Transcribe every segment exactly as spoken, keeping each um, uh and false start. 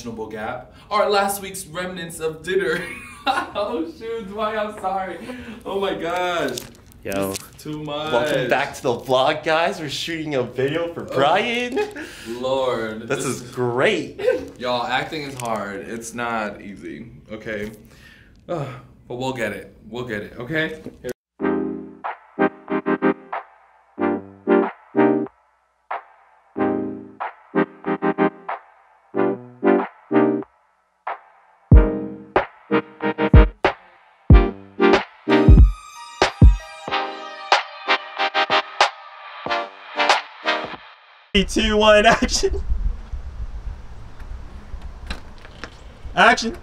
dimensional gap. Our last week's remnants of dinner. Oh shoot, Dwight, I'm sorry. Oh my gosh. Yo. This is too much. Welcome back to the vlog, guys. We're shooting a video for Brian. Oh, Lord. This, this is great. Y'all, acting is hard. It's not easy, okay? Uh, but we'll get it. We'll get it, okay? Here. Three, two, one, action! Action!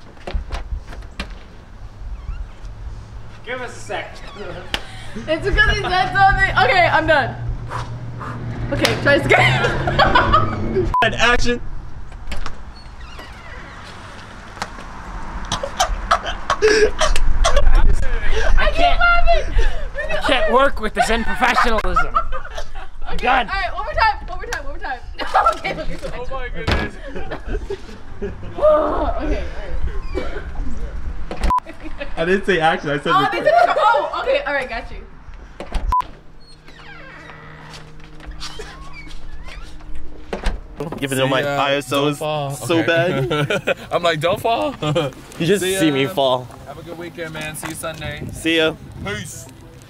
Give us a sec. It's because he said something. Okay, I'm done. Okay, try to scare. And action! I, just, I, I can't. laughing. I can't work with this unprofessionalism. I'm Okay, done. all right, one more time. One more time. One more time. Okay, okay. So Oh my goodness. okay, all right. I didn't say action, I said Oh, record. they said record. Oh, okay, all right, got you. Even though my ya. I S O Don't is fall. so Okay. bad. I'm like, don't fall. You just See see, me ya. fall. Have a good weekend, man. See you Sunday. See ya. Peace.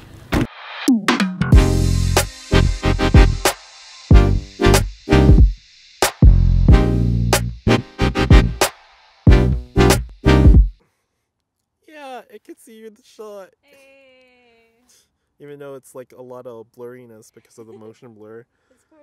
Yeah, it can see you in the shot. Hey. Even though it's like a lot of blurriness because of the motion blur.